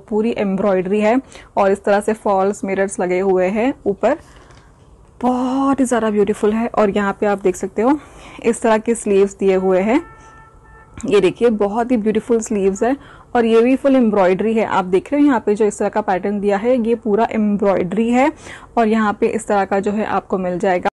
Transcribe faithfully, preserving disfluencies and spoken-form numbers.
पूरी एम्ब्रॉयडरी है और इस तरह से फॉल्स मिरर्स लगे हुए हैं ऊपर, बहुत ही ज़्यादा ब्यूटीफुल है। और यहाँ पे आप देख सकते हो इस तरह के स्लीव्स दिए हुए हैं, ये देखिए बहुत ही ब्यूटीफुल स्लीव्स है और ये भी फुल एम्ब्रॉयडरी है। आप देख रहे हो यहाँ पे जो इस तरह का पैटर्न दिया है ये पूरा एम्ब्रॉयडरी है और यहाँ पे इस तरह का जो है आपको मिल जाएगा